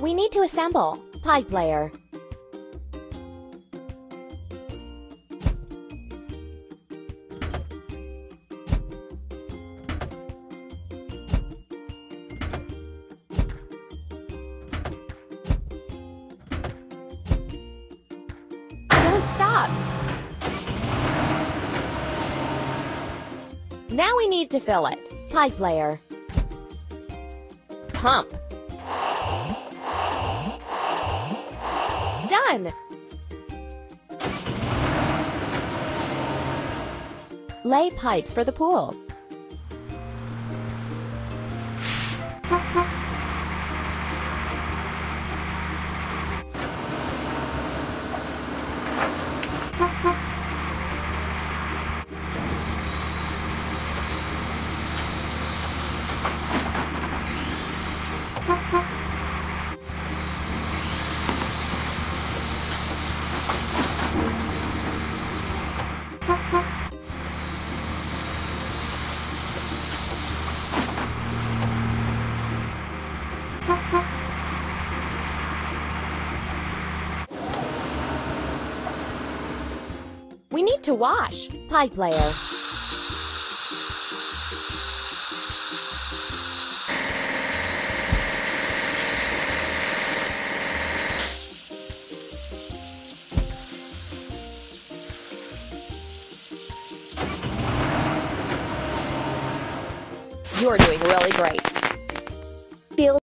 We need to assemble. Pipe layer. Don't stop. Now we need to fill it. Pipe layer. Pump. Done. Lay pipes for the pool. We need to wash. Pipe layer. You're doing really great. Feel